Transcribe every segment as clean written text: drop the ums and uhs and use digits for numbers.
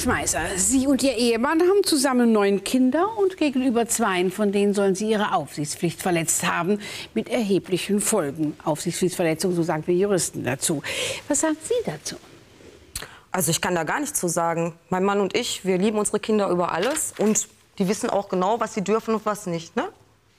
Schmeißer, Sie und Ihr Ehemann haben zusammen 9 Kinder und gegenüber 2 von denen sollen Sie Ihre Aufsichtspflicht verletzt haben, mit erheblichen Folgen. Aufsichtspflichtverletzung, so sagen wir Juristen dazu. Was sagen Sie dazu? Also ich kann da gar nichts zu sagen. Mein Mann und ich, wir lieben unsere Kinder über alles und die wissen auch genau, was sie dürfen und was nicht, ne?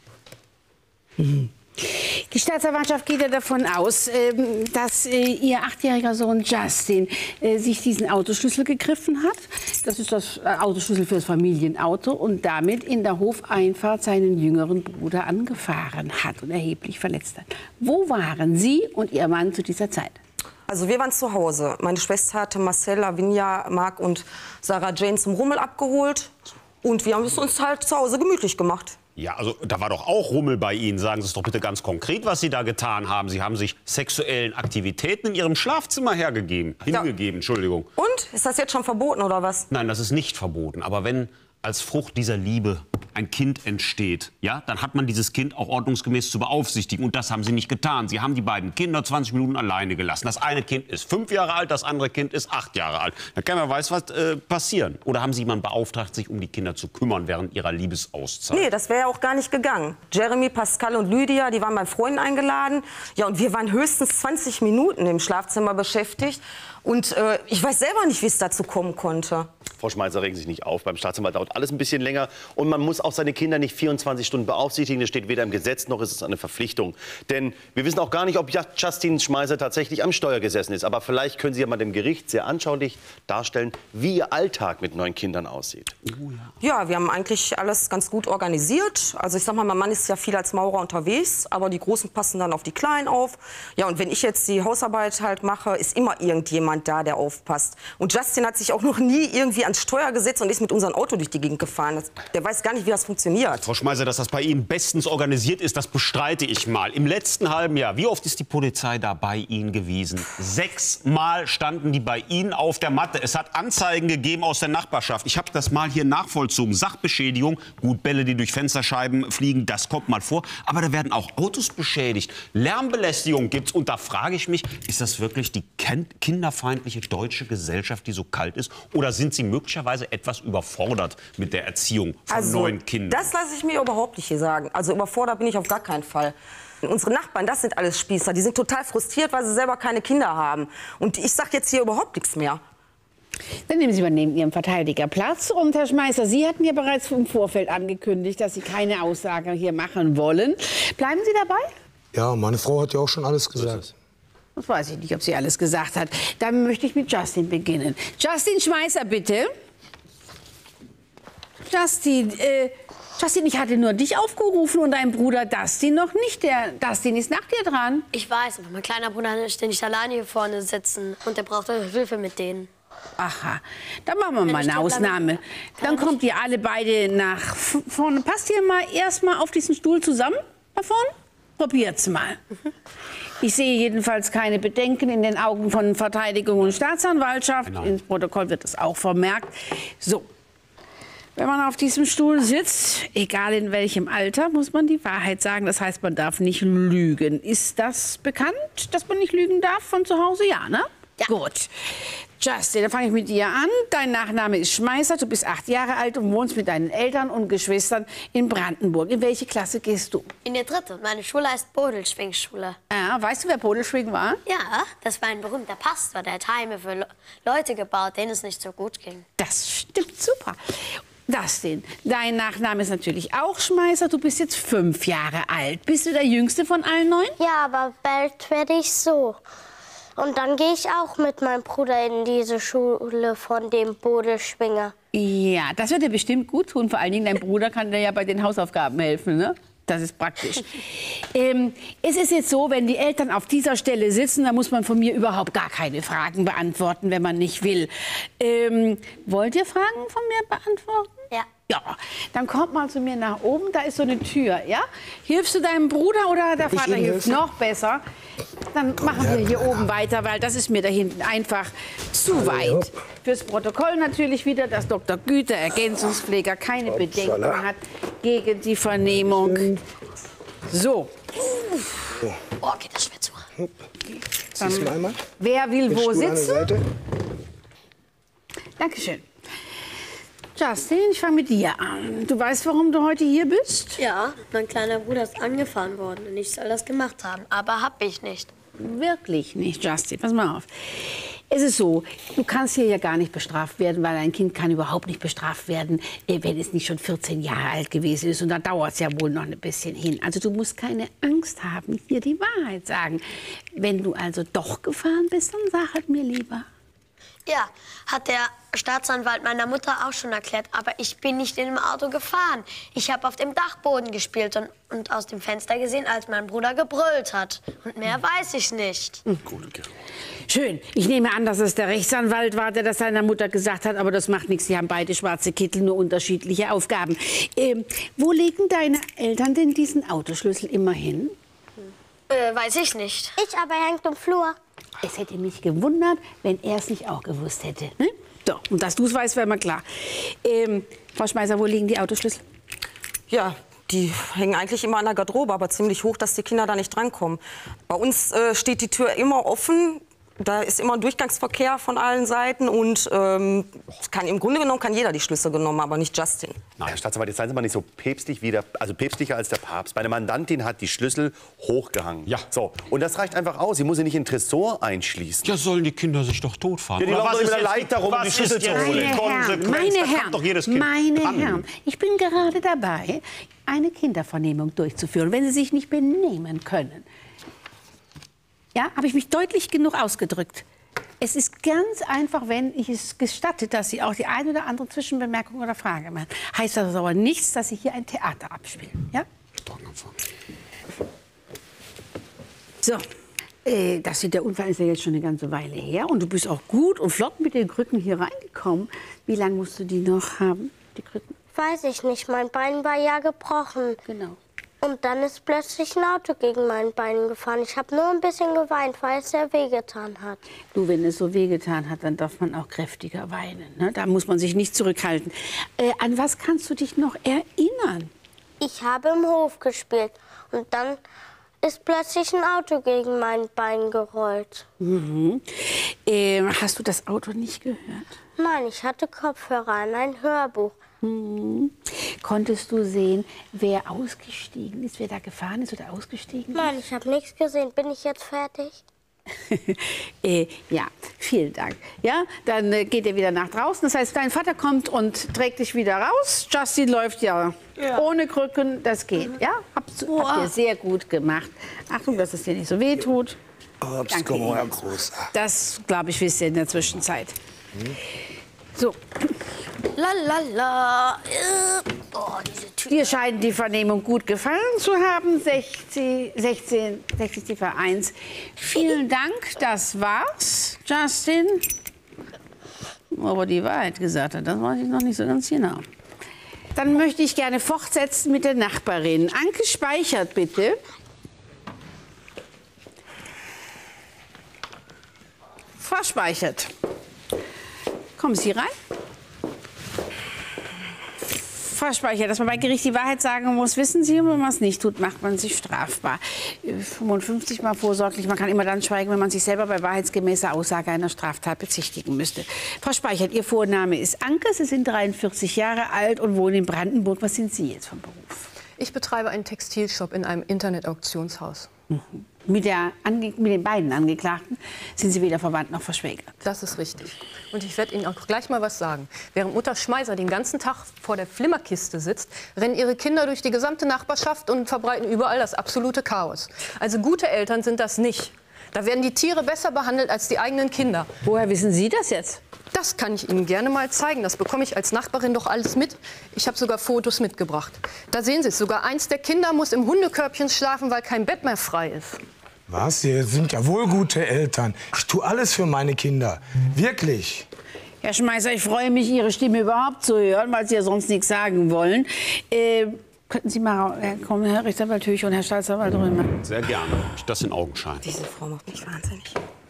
Die Staatsanwaltschaft geht ja davon aus, dass Ihr 8-jähriger Sohn Justin sich diesen Autoschlüssel gegriffen hat. Das ist das Autoschlüssel für das Familienauto und damit in der Hofeinfahrt seinen jüngeren Bruder angefahren hat und erheblich verletzt hat. Wo waren Sie und Ihr Mann zu dieser Zeit? Also wir waren zu Hause. Meine Schwester hatte Marcel, Lavinia, Marc und Sarah Jane zum Rummel abgeholt. Und wir haben es uns halt zu Hause gemütlich gemacht. Ja, also da war doch auch Rummel bei Ihnen. Sagen Sie es doch bitte ganz konkret, was Sie da getan haben. Sie haben sich sexuellen Aktivitäten in Ihrem Schlafzimmer hingegeben. Entschuldigung. Und? Ist das jetzt schon verboten oder was? Nein, das ist nicht verboten. Aber wenn als Frucht dieser Liebe ein Kind entsteht, ja, dann hat man dieses Kind auch ordnungsgemäß zu beaufsichtigen. Und das haben Sie nicht getan. Sie haben die beiden Kinder 20 Minuten alleine gelassen. Das eine Kind ist 5 Jahre alt, das andere Kind ist 8 Jahre alt. Da kann man weiß, was passieren. Oder haben Sie jemanden beauftragt, sich um die Kinder zu kümmern während ihrer Liebesauszeit? Nee, das wäre ja auch gar nicht gegangen. Jeremy, Pascal und Lydia, die waren bei Freunden eingeladen. Ja, und wir waren höchstens 20 Minuten im Schlafzimmer beschäftigt. Und ich weiß selber nicht, wie es dazu kommen konnte. Frau Schmeißer, regen Sie sich nicht auf. Beim Staatsanwalt dauert alles ein bisschen länger. Und man muss auch seine Kinder nicht 24 Stunden beaufsichtigen. Das steht weder im Gesetz, noch ist es eine Verpflichtung. Denn wir wissen auch gar nicht, ob Justin Schmeißer tatsächlich am Steuer gesessen ist. Aber vielleicht können Sie ja mal dem Gericht sehr anschaulich darstellen, wie Ihr Alltag mit 9 Kindern aussieht. Ja, wir haben eigentlich alles ganz gut organisiert. Also ich sag mal, mein Mann ist ja viel als Maurer unterwegs. Aber die Großen passen dann auf die Kleinen auf. Ja, und wenn ich jetzt die Hausarbeit halt mache, ist immer irgendjemand da, der aufpasst. Und Justin hat sich auch noch nie irgendwie ans Steuer gesetzt und ist mit unserem Auto durch die Gegend gefahren. Der weiß gar nicht, wie das funktioniert. Frau Schmeißer, dass das bei Ihnen bestens organisiert ist, das bestreite ich mal. Im letzten halben Jahr, wie oft ist die Polizei da bei Ihnen gewesen? 6 Mal standen die bei Ihnen auf der Matte. Es hat Anzeigen gegeben aus der Nachbarschaft. Ich habe das mal hier nachvollzogen. Sachbeschädigung, gut, Bälle, die durch Fensterscheiben fliegen, das kommt mal vor. Aber da werden auch Autos beschädigt. Lärmbelästigung gibt's. Und da frage ich mich, ist das wirklich die kinderfeindliche deutsche Gesellschaft, die so kalt ist? Oder sind Sie möglicherweise etwas überfordert mit der Erziehung von 9 Kindern? Das lasse ich mir überhaupt nicht hier sagen. Also überfordert bin ich auf gar keinen Fall. Unsere Nachbarn, das sind alles Spießer. Die sind total frustriert, weil sie selber keine Kinder haben. Und ich sage jetzt hier überhaupt nichts mehr. Dann nehmen Sie mal neben Ihrem Verteidiger Platz. Und Herr Schmeißer, Sie hatten ja bereits im Vorfeld angekündigt, dass Sie keine Aussage hier machen wollen. Bleiben Sie dabei? Ja, meine Frau hat ja auch schon alles gesagt. Das weiß ich nicht, ob sie alles gesagt hat. Dann möchte ich mit Justin beginnen. Justin Schmeißer, bitte. Justin, ich hatte nur dich aufgerufen und dein Bruder Dustin noch nicht. Der Dustin ist nach dir dran. Ich weiß, aber mein kleiner Bruder möchte nicht alleine hier vorne sitzen. Und der braucht Hilfe mit denen. Aha, dann machen wir mal eine Ausnahme. Dann kommt ihr alle beide nach vorne. Passt ihr mal erstmal auf diesen Stuhl zusammen da vorne? Probiert's mal. Ich sehe jedenfalls keine Bedenken in den Augen von Verteidigung und Staatsanwaltschaft. Genau. Ins Protokoll wird das auch vermerkt. So, wenn man auf diesem Stuhl sitzt, egal in welchem Alter, muss man die Wahrheit sagen. Das heißt, man darf nicht lügen. Ist das bekannt, dass man nicht lügen darf von zu Hause? Ja, ne? Ja. Gut. Justin, dann fange ich mit dir an. Dein Nachname ist Schmeißer, du bist 8 Jahre alt und wohnst mit deinen Eltern und Geschwistern in Brandenburg. In welche Klasse gehst du? In der 3. Meine Schule heißt Bodelschwing-Schule. Ja, weißt du, wer Bodelschwing war? Ja, das war ein berühmter Pastor, der hat Heime für Leute gebaut, denen es nicht so gut ging. Das stimmt super. Dustin, dein Nachname ist natürlich auch Schmeißer. Du bist jetzt 5 Jahre alt. Bist du der Jüngste von allen 9? Ja, aber bald werde ich so. Und dann gehe ich auch mit meinem Bruder in diese Schule von dem Bodelschwinger. Ja, das wird dir bestimmt gut tun. Vor allen Dingen, dein Bruder kann dir ja bei den Hausaufgaben helfen, ne? Das ist praktisch. Es ist jetzt so, wenn die Eltern auf dieser Stelle sitzen, dann muss man von mir überhaupt gar keine Fragen beantworten, wenn man nicht will. Wollt ihr Fragen von mir beantworten? Ja. Ja, dann kommt mal zu mir nach oben, da ist so eine Tür, ja? Hilfst du deinem Bruder oder der Vater hilft noch besser? Dann machen wir hier oben weiter, weil das ist mir da hinten einfach zu weit. Fürs Protokoll natürlich wieder, dass Dr. Güter, Ergänzungspfleger, keine Bedenken hat gegen die Vernehmung. So. Oh, geht das schwer zu. Wer will wo sitzen? Dankeschön. Justin, ich fange mit dir an. Du weißt, warum du heute hier bist? Ja, mein kleiner Bruder ist angefahren worden und ich soll das gemacht haben. Aber hab ich nicht. Wirklich nicht, Justin. Pass mal auf. Es ist so, du kannst hier ja gar nicht bestraft werden, weil ein Kind kann überhaupt nicht bestraft werden, wenn es nicht schon 14 Jahre alt gewesen ist. Und da dauert es ja wohl noch ein bisschen hin. Also du musst keine Angst haben, hier die Wahrheit sagen. Wenn du also doch gefahren bist, dann sag es mir lieber. Ja, hat der Staatsanwalt meiner Mutter auch schon erklärt. Aber ich bin nicht in dem Auto gefahren. Ich habe auf dem Dachboden gespielt und aus dem Fenster gesehen, als mein Bruder gebrüllt hat. Und mehr weiß ich nicht. Schön. Ich nehme an, dass es der Rechtsanwalt war, der das seiner Mutter gesagt hat. Aber das macht nichts. Sie haben beide schwarze Kittel, nur unterschiedliche Aufgaben. Wo legen deine Eltern denn diesen Autoschlüssel immer hin? Weiß ich nicht. Ich aber hängt im Flur. Es hätte mich gewundert, wenn er es nicht auch gewusst hätte. Ne? So, und dass du es weißt, wäre mal klar. Frau Schmeißer, wo liegen die Autoschlüssel? Ja, die hängen eigentlich immer an der Garderobe, aber ziemlich hoch, dass die Kinder da nicht drankommen. Bei uns steht die Tür immer offen. Da ist immer ein Durchgangsverkehr von allen Seiten und im Grunde genommen kann jeder die Schlüssel genommen, aber nicht Justin. Nein, Herr Staatsanwalt, jetzt seien Sie mal nicht so päpstlich wie also päpstlicher als der Papst. Meine Mandantin hat die Schlüssel hochgehangen. Ja. So, und das reicht einfach aus. Sie muss sie nicht in den Tresor einschließen. Ja, sollen die Kinder sich doch totfahren? Ja, die Oder laufen was doch mit ist der jetzt Leiter rum, um die was Schlüssel ist zu jetzt holen. die Konsequenz? Meine Da kann doch jedes Herren, Kind dran. Herren, ich bin gerade dabei, eine Kindervernehmung durchzuführen. Wenn Sie sich nicht benehmen können, ja, habe ich mich deutlich genug ausgedrückt. Es ist ganz einfach, wenn ich es gestatte, dass Sie auch die eine oder andere Zwischenbemerkung oder Frage machen. Heißt das aber nichts, dass Sie hier ein Theater abspielen. Ja? So, der Unfall ist ja jetzt schon eine ganze Weile her. Und du bist auch gut und flott mit den Krücken hier reingekommen. Wie lange musst du die noch haben, die Krücken? Weiß ich nicht, mein Bein war ja gebrochen. Genau. Und dann ist plötzlich ein Auto gegen mein Bein gefahren. Ich habe nur ein bisschen geweint, weil es sehr wehgetan hat. Du, wenn es so wehgetan hat, dann darf man auch kräftiger weinen. Ne? Da muss man sich nicht zurückhalten. An was kannst du dich noch erinnern? Ich habe im Hof gespielt und dann ist plötzlich ein Auto gegen mein Bein gerollt. Mhm. Hast du das Auto nicht gehört? Nein, ich hatte Kopfhörer an, ein Hörbuch. Mhm. Konntest du sehen, wer ausgestiegen ist, wer da gefahren ist oder ausgestiegen ist? Nein, ich habe nichts gesehen. Bin ich jetzt fertig? Ja, vielen Dank. Ja, dann geht er wieder nach draußen. Das heißt, dein Vater kommt und trägt dich wieder raus. Justin läuft ja ohne Krücken. Das geht. Ja, habt ihr sehr gut gemacht. Achtung, dass es dir nicht so weh tut. Danke Ihnen. Das, glaube ich, wisst ihr in der Zwischenzeit. So. Lalala. Oh, diese Tür. Dir scheint die Vernehmung gut gefallen zu haben. 60 Ziffer 1. Vielen Dank, das war's, Justin. Aber die Wahrheit gesagt hat, das weiß ich noch nicht so ganz genau. Dann möchte ich gerne fortsetzen mit der Nachbarin. Anke Speichert, bitte. Frau Speichert, kommen Sie rein. Frau Speicher, dass man bei Gericht die Wahrheit sagen muss, wissen Sie, und wenn man es nicht tut, macht man sich strafbar. 55 Mal vorsorglich, man kann immer dann schweigen, wenn man sich selber bei wahrheitsgemäßer Aussage einer Straftat bezichtigen müsste. Frau Speichert, Ihr Vorname ist Anke, Sie sind 43 Jahre alt und wohnen in Brandenburg. Was sind Sie jetzt vom Beruf? Ich betreibe einen Textilshop in einem Internetauktionshaus. Mhm. Mit den beiden Angeklagten sind Sie weder verwandt noch verschwägert. Das ist richtig. Und ich werde Ihnen auch gleich mal was sagen. Während Mutter Schmeißer den ganzen Tag vor der Flimmerkiste sitzt, rennen ihre Kinder durch die gesamte Nachbarschaft und verbreiten überall das absolute Chaos. Also gute Eltern sind das nicht. Da werden die Tiere besser behandelt als die eigenen Kinder. Woher wissen Sie das jetzt? Das kann ich Ihnen gerne mal zeigen. Das bekomme ich als Nachbarin doch alles mit. Ich habe sogar Fotos mitgebracht. Da sehen Sie es. Sogar eins der Kinder muss im Hundekörbchen schlafen, weil kein Bett mehr frei ist. Was? Sie sind ja wohl gute Eltern. Ich tue alles für meine Kinder. Wirklich. Herr Schmeißer, ich freue mich, Ihre Stimme überhaupt zu hören, weil Sie ja sonst nichts sagen wollen. Könnten Sie mal kommen, Herr Rechtsanwalt Hüch und Herr Staatsanwalt Römer? Sehr gerne. Das in Augenschein. Diese Frau macht mich wahnsinnig.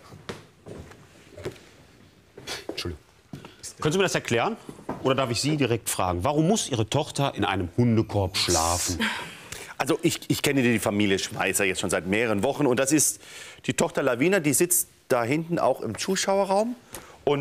Entschuldigung. Können Sie mir das erklären? Oder darf ich Sie direkt fragen? Warum muss Ihre Tochter in einem Hundekorb schlafen? Also ich kenne die Familie Schmeißer jetzt schon seit mehreren Wochen. Und das ist die Tochter Lavina, die sitzt da hinten auch im Zuschauerraum. Und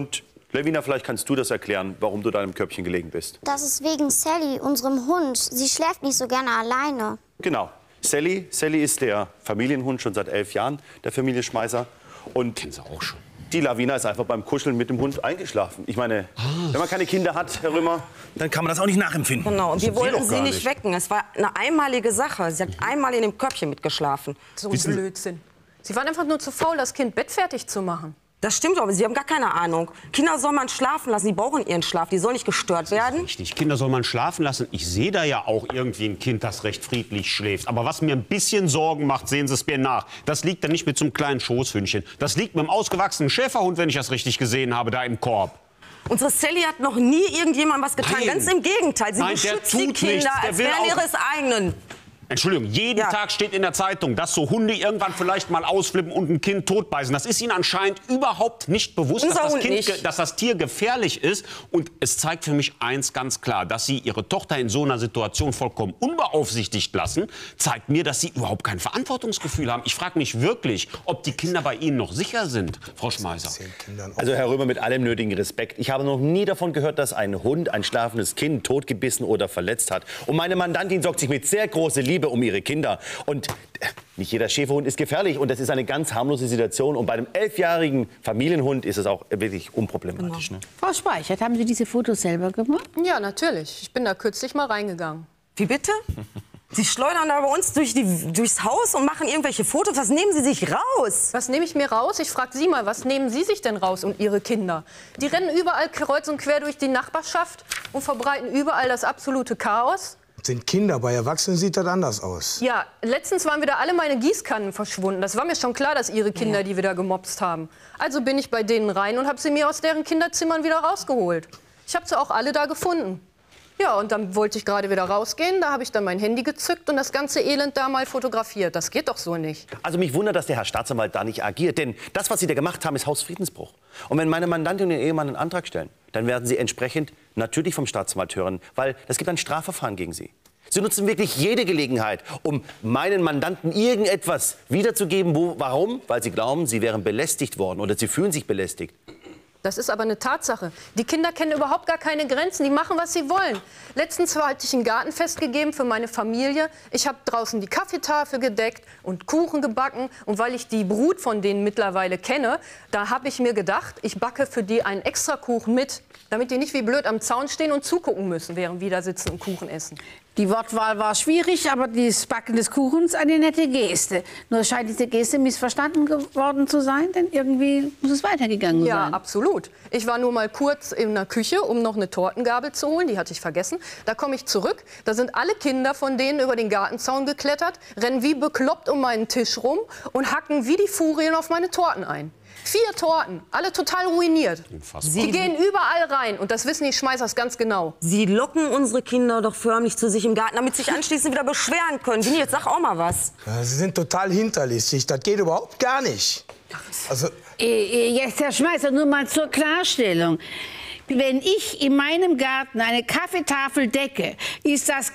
Levina, vielleicht kannst du das erklären, warum du da im Körbchen gelegen bist. Das ist wegen Sally, unserem Hund. Sie schläft nicht so gerne alleine. Genau. Sally ist der Familienhund schon seit 11 Jahren, der Familie Schmeißer. Und Kennen Sie auch schon. die Lavina ist einfach beim Kuscheln mit dem Hund eingeschlafen. Ich meine, wenn man keine Kinder hat, Herr Römer, dann kann man das auch nicht nachempfinden. Genau, und wir Das will wollten doch sie gar nicht wecken. Es war eine einmalige Sache. Sie hat einmal in dem Körbchen mitgeschlafen. So ein Blödsinn. Sie waren einfach nur zu faul, das Kind bettfertig zu machen. Das stimmt aber, Sie haben gar keine Ahnung. Kinder soll man schlafen lassen, die brauchen ihren Schlaf, die sollen nicht gestört werden. Richtig, Kinder soll man schlafen lassen. Ich sehe da ja auch irgendwie ein Kind, das recht friedlich schläft. Aber was mir ein bisschen Sorgen macht, sehen Sie es mir nach. Das liegt dann nicht mit so einem kleinen Schoßhündchen. Das liegt mit einem ausgewachsenen Schäferhund, wenn ich das richtig gesehen habe, da im Korb. Unsere Sally hat noch nie irgendjemandem was getan. Nein. Ganz im Gegenteil. Sie Nein, der beschützt die tut Kinder, nichts. Der als will wären auch- ihres eigenen. Entschuldigung, jeden Ja. Tag steht in der Zeitung, dass so Hunde irgendwann vielleicht mal ausflippen und ein Kind totbeißen. Das ist Ihnen anscheinend überhaupt nicht bewusst, Unser Hund dass das Tier gefährlich ist. Und es zeigt für mich eins ganz klar, dass Sie Ihre Tochter in so einer Situation vollkommen unbeaufsichtigt lassen, zeigt mir, dass Sie überhaupt kein Verantwortungsgefühl haben. Ich frage mich wirklich, ob die Kinder bei Ihnen noch sicher sind, Frau Schmeißer. Also Herr Römer, mit allem nötigen Respekt. Ich habe noch nie davon gehört, dass ein Hund ein schlafendes Kind totgebissen oder verletzt hat. Und meine Mandantin sorgt sich mit sehr großer Liebe um ihre Kinder. Und nicht jeder Schäferhund ist gefährlich. Und das ist eine ganz harmlose Situation. Und bei einem 11-jährigen Familienhund ist es auch wirklich unproblematisch. Genau. Ne? Frau Speichert, haben Sie diese Fotos selber gemacht? Ja, natürlich. Ich bin da kürzlich mal reingegangen. Wie bitte? Sie schleudern da bei uns durchs Haus und machen irgendwelche Fotos. Was nehmen Sie sich raus? Was nehme ich mir raus? Ich frage Sie mal, was nehmen Sie sich denn raus und Ihre Kinder? Die rennen überall kreuz und quer durch die Nachbarschaft und verbreiten überall das absolute Chaos. Sind Kinder, bei Erwachsenen sieht das anders aus. Ja, letztens waren wieder alle meine Gießkannen verschwunden. Das war mir schon klar, dass Ihre Kinder die wieder gemobst haben. Also bin ich bei denen rein und habe sie mir aus deren Kinderzimmern wieder rausgeholt. Ich habe sie auch alle da gefunden. Ja, und dann wollte ich gerade wieder rausgehen. Da habe ich dann mein Handy gezückt und das ganze Elend da mal fotografiert. Das geht doch so nicht. Also mich wundert, dass der Herr Staatsanwalt da nicht agiert. Denn das, was Sie da gemacht haben, ist Hausfriedensbruch. Und wenn meine Mandantin und ihr Ehemann einen Antrag stellen, dann werden Sie entsprechend natürlich vom Staatsanwalt hören. Weil es gibt ein Strafverfahren gegen Sie. Sie nutzen wirklich jede Gelegenheit, um meinen Mandanten irgendetwas wiederzugeben. Warum? Weil Sie glauben, Sie wären belästigt worden oder Sie fühlen sich belästigt. Das ist aber eine Tatsache. Die Kinder kennen überhaupt gar keine Grenzen. Die machen, was sie wollen. Letztens hatte ich ein Gartenfest gegeben für meine Familie. Ich habe draußen die Kaffeetafel gedeckt und Kuchen gebacken. Und weil ich die Brut von denen mittlerweile kenne, da habe ich mir gedacht, ich backe für die einen extra Kuchen mit, damit die nicht wie blöd am Zaun stehen und zugucken müssen, während wir da sitzen und Kuchen essen. Die Wortwahl war schwierig, aber das Backen des Kuchens eine nette Geste. Nur scheint diese Geste missverstanden geworden zu sein, denn irgendwie muss es weitergegangen Ja, sein. absolut. Ich war nur mal kurz in der Küche, um noch eine Tortengabel zu holen. Die hatte ich vergessen. Da komme ich zurück. Da sind alle Kinder von denen über den Gartenzaun geklettert, rennen wie bekloppt um meinen Tisch rum und hacken wie die Furien auf meine Torten ein. 4 Torten, alle total ruiniert. Die gehen überall rein und das wissen die Schmeißers ganz genau. Sie locken unsere Kinder doch förmlich zu sich im Garten, damit sie sich anschließend wieder beschweren können. Winnie, jetzt sag auch mal was. Ja, Sie sind total hinterlistig. Das geht überhaupt gar nicht. Also, Jetzt, Herr Schmeißer, nur mal zur Klarstellung. Wenn ich in meinem Garten eine Kaffeetafel decke, ist das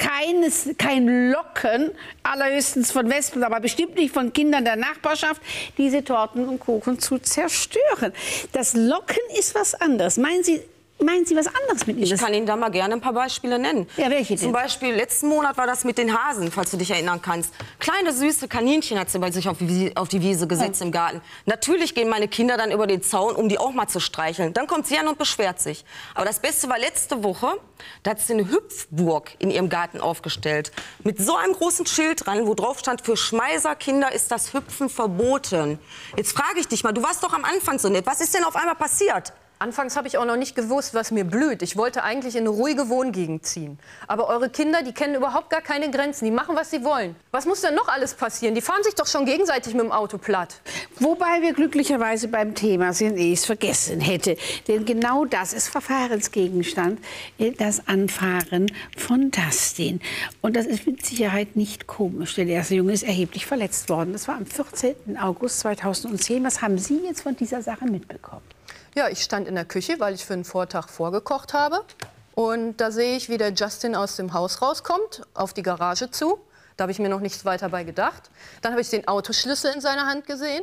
kein Locken, allerhöchstens von Wespen, aber bestimmt nicht von Kindern der Nachbarschaft, diese Torten und Kuchen zu zerstören. Das Locken ist was anderes. Meinen Sie was anderes mit mir? Ich kann Ihnen da mal gerne ein paar Beispiele nennen. Ja, welche denn? Zum Beispiel, letzten Monat war das mit den Hasen, falls du dich erinnern kannst. Kleine, süße Kaninchen hat sie bei sich auf die Wiese gesetzt im Garten. Natürlich gehen meine Kinder dann über den Zaun, um die auch mal zu streicheln. Dann kommt sie an und beschwert sich. Aber das Beste war letzte Woche, da hat sie eine Hüpfburg in ihrem Garten aufgestellt. Mit so einem großen Schild dran, wo drauf stand, für Schmeißerkinder ist das Hüpfen verboten. Jetzt frage ich dich mal, du warst doch am Anfang so nett. Was ist denn auf einmal passiert? Anfangs habe ich auch noch nicht gewusst, was mir blüht. Ich wollte eigentlich in eine ruhige Wohngegend ziehen. Aber eure Kinder, die kennen überhaupt gar keine Grenzen. Die machen, was sie wollen. Was muss denn noch alles passieren? Die fahren sich doch schon gegenseitig mit dem Auto platt. Wobei wir glücklicherweise beim Thema sind, ehe ich es vergessen hätte. Denn genau das ist Verfahrensgegenstand, das Anfahren von Dustin. Und das ist mit Sicherheit nicht komisch, denn der erste Junge ist erheblich verletzt worden. Das war am 14. August 2010. Was haben Sie jetzt von dieser Sache mitbekommen? Ja, ich stand in der Küche, weil ich für den Vortag vorgekocht habe. Und da sehe ich, wie der Justin aus dem Haus rauskommt, auf die Garage zu. Da habe ich mir noch nichts weiter bei gedacht. Dann habe ich den Autoschlüssel in seiner Hand gesehen.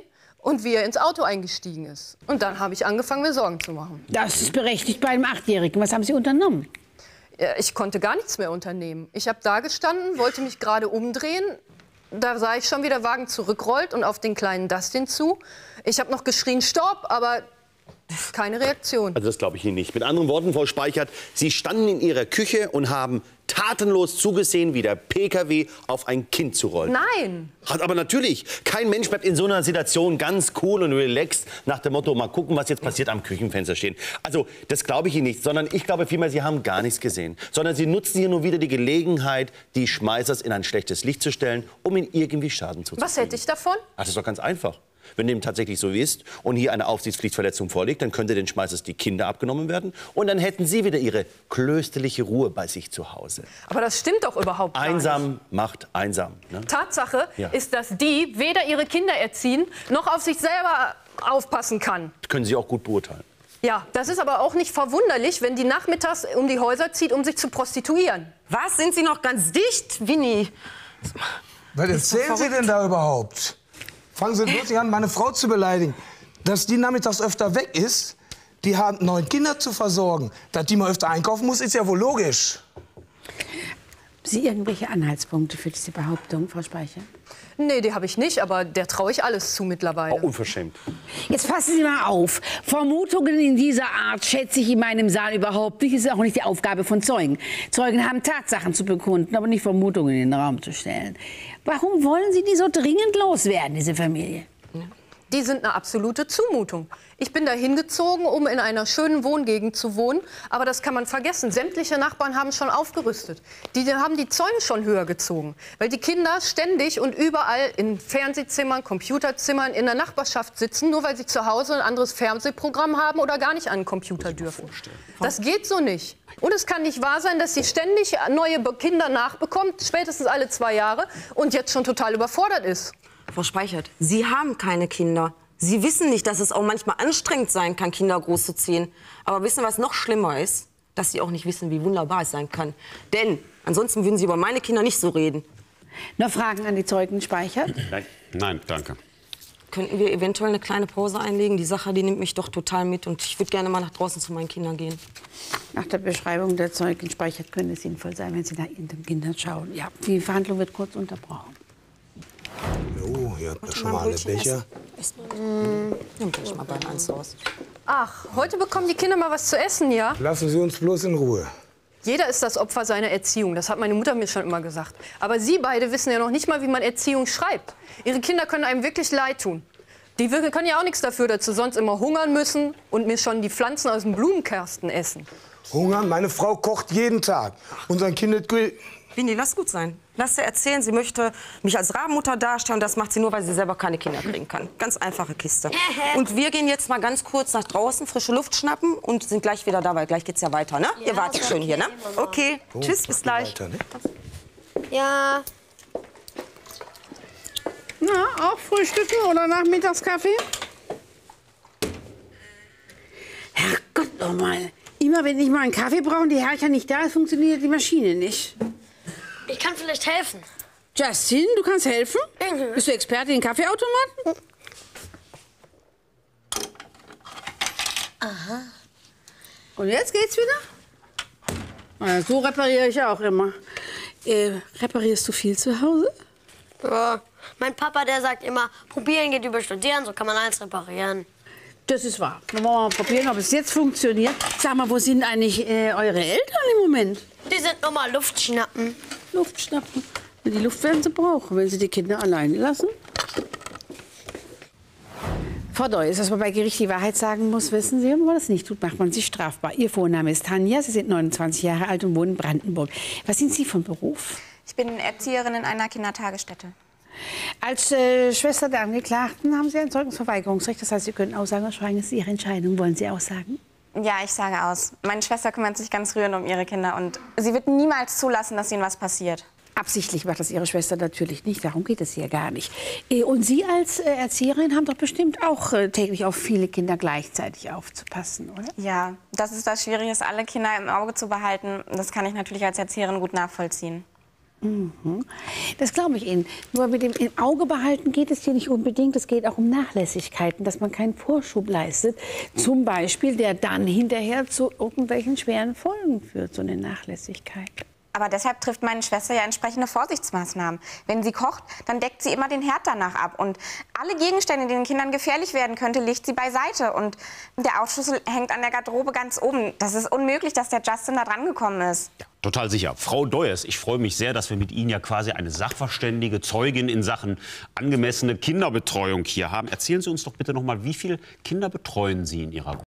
und wie er ins Auto eingestiegen ist. Und dann habe ich angefangen, mir Sorgen zu machen. Das ist berechtigt bei einem 8-Jährigen. Was haben Sie unternommen? Ja, ich konnte gar nichts mehr unternehmen. Ich habe da gestanden, wollte mich gerade umdrehen. Da sah ich schon, wie der Wagen zurückrollt und auf den kleinen Dustin zu. Ich habe noch geschrien, Stopp, aber keine Reaktion. Also das glaube ich Ihnen nicht. Mit anderen Worten, Frau Speichert, Sie standen in Ihrer Küche und haben tatenlos zugesehen, wie der PKW auf ein Kind zurollt. Nein. Aber natürlich, kein Mensch bleibt in so einer Situation ganz cool und relaxed nach dem Motto, mal gucken, was jetzt passiert, am Küchenfenster stehen. Also das glaube ich Ihnen nicht, sondern ich glaube vielmehr, Sie haben gar nichts gesehen. Sondern Sie nutzen hier nur wieder die Gelegenheit, die Schmeißers in ein schlechtes Licht zu stellen, um ihnen irgendwie Schaden zuzufügen. Was hätte ich davon? Ach, das ist doch ganz einfach. Wenn dem tatsächlich so ist und hier eine Aufsichtspflichtverletzung vorliegt, dann könnte den Schmeißers die Kinder abgenommen werden und dann hätten sie wieder ihre klösterliche Ruhe bei sich zu Hause. Aber das stimmt doch überhaupt gar nicht. Einsam macht einsam. Ne? Tatsache Ja. ist, dass die weder ihre Kinder erziehen, noch auf sich selber aufpassen kann. Das können Sie auch gut beurteilen. Ja, das ist aber auch nicht verwunderlich, wenn die nachmittags um die Häuser zieht, um sich zu prostituieren. Was, sind Sie noch ganz dicht, Winnie? Was erzählen Sie denn da überhaupt? Fangen Sie bloß nicht an, meine Frau zu beleidigen. Dass die nachmittags öfter weg ist, die hat 9 Kinder zu versorgen. Dass die mal öfter einkaufen muss, ist ja wohl logisch. Haben Sie irgendwelche Anhaltspunkte für diese Behauptung, Frau Speicher? Nee, die habe ich nicht, aber der traue ich alles zu mittlerweile. Oh, unverschämt. Jetzt passen Sie mal auf. Vermutungen in dieser Art schätze ich in meinem Saal überhaupt nicht. Das ist auch nicht die Aufgabe von Zeugen. Zeugen haben Tatsachen zu bekunden, aber nicht Vermutungen in den Raum zu stellen. Warum wollen Sie die so dringend loswerden, diese Familie? Die sind eine absolute Zumutung. Ich bin da hingezogen, um in einer schönen Wohngegend zu wohnen. Aber das kann man vergessen. Sämtliche Nachbarn haben schon aufgerüstet. Die haben die Zäune schon höher gezogen. Weil die Kinder ständig und überall in Fernsehzimmern, Computerzimmern in der Nachbarschaft sitzen, nur weil sie zu Hause ein anderes Fernsehprogramm haben oder gar nicht an den Computer dürfen. Das geht so nicht. Und es kann nicht wahr sein, dass sie ständig neue Kinder nachbekommt, spätestens alle 2 Jahre, und jetzt schon total überfordert ist. Frau Speichert, Sie haben keine Kinder. Sie wissen nicht, dass es auch manchmal anstrengend sein kann, Kinder großzuziehen. Aber wissen Sie, was noch schlimmer ist? Dass Sie auch nicht wissen, wie wunderbar es sein kann. Denn ansonsten würden Sie über meine Kinder nicht so reden. Noch Fragen an die Zeugen Speichert? Nein. Nein, danke. Könnten wir eventuell eine kleine Pause einlegen? Die Sache, die nimmt mich doch total mit. Und ich würde gerne mal nach draußen zu meinen Kindern gehen. Nach der Beschreibung der Zeugin Speichert könnte es sinnvoll sein, wenn Sie nach Ihren Kindern schauen. Ja, die Verhandlung wird kurz unterbrochen. Oh, ihr habt doch schon mal alle Becher. Dann gehe ich mal bei ans Haus. Ach, heute bekommen die Kinder mal was zu essen, ja? Lassen Sie uns bloß in Ruhe. Jeder ist das Opfer seiner Erziehung. Das hat meine Mutter mir schon immer gesagt. Aber Sie beide wissen ja noch nicht mal, wie man Erziehung schreibt. Ihre Kinder können einem wirklich leid tun. Die können ja auch nichts dafür, dass sie sonst immer hungern müssen und mir schon die Pflanzen aus dem Blumenkasten essen. Hungern? Meine Frau kocht jeden Tag. Unseren Kindern... Winnie, lass gut sein. Lass sie erzählen, sie möchte mich als Rabenmutter darstellen. Und das macht sie nur, weil sie selber keine Kinder kriegen kann. Ganz einfache Kiste. Und wir gehen jetzt mal ganz kurz nach draußen, frische Luft schnappen und sind gleich wieder da, weil gleich geht's ja weiter, ne? Ihr wartet schön hier, ne? Okay, tschüss, bis gleich. Weiter, ne? Ja, Na, auch frühstücken oder Nachmittagskaffee? Herrgott nochmal. Immer wenn ich mal einen Kaffee brauche und die Herrchen nicht da ist, funktioniert die Maschine nicht. Ich kann vielleicht helfen. Justin, du kannst helfen? Bist du Experte in Kaffeeautomaten? Aha. Und jetzt geht's wieder? Na, so repariere ich auch immer. Reparierst du viel zu Hause? Ja. Mein Papa, der sagt immer, probieren geht über studieren, so kann man alles reparieren. Das ist wahr. Dann wollen wir mal probieren, ob es jetzt funktioniert. Sag mal, wo sind eigentlich eure Eltern im Moment? Die sind nur mal Luft schnappen. Luft schnappen. Die Luft werden sie brauchen, wenn sie die Kinder alleine lassen. Frau Doll, dass man bei Gericht die Wahrheit sagen muss, wissen Sie, wenn man das nicht tut, macht man sich strafbar. Ihr Vorname ist Tanja, Sie sind 29 Jahre alt und wohnen in Brandenburg. Was sind Sie von Beruf? Ich bin Erzieherin in einer Kindertagesstätte. Als Schwester der Angeklagten haben Sie ein Zeugnisverweigerungsrecht. Das heißt, Sie können aussagen, das Schweigen ist Ihre Entscheidung. Wollen Sie aussagen? Ja, ich sage aus. Meine Schwester kümmert sich ganz rührend um ihre Kinder und sie wird niemals zulassen, dass ihnen was passiert. Absichtlich macht das Ihre Schwester natürlich nicht. Darum geht es hier gar nicht. Und Sie als Erzieherin haben doch bestimmt auch täglich auf viele Kinder gleichzeitig aufzupassen, oder? Ja, das ist das Schwierige, alle Kinder im Auge zu behalten. Das kann ich natürlich als Erzieherin gut nachvollziehen. Das glaube ich Ihnen. Nur mit dem im Auge behalten geht es hier nicht unbedingt. Es geht auch um Nachlässigkeiten, dass man keinen Vorschub leistet. Zum Beispiel, der dann hinterher zu irgendwelchen schweren Folgen führt, so eine Nachlässigkeit. Aber deshalb trifft meine Schwester ja entsprechende Vorsichtsmaßnahmen. Wenn sie kocht, dann deckt sie immer den Herd danach ab. Und alle Gegenstände, die den Kindern gefährlich werden könnte, legt sie beiseite. Und der Aufschlüssel hängt an der Garderobe ganz oben. Das ist unmöglich, dass der Justin da dran gekommen ist. Total sicher. Frau Deuers, ich freue mich sehr, dass wir mit Ihnen ja quasi eine Sachverständige, Zeugin in Sachen angemessene Kinderbetreuung hier haben. Erzählen Sie uns doch bitte noch mal, wie viele Kinder betreuen Sie in Ihrer Gruppe?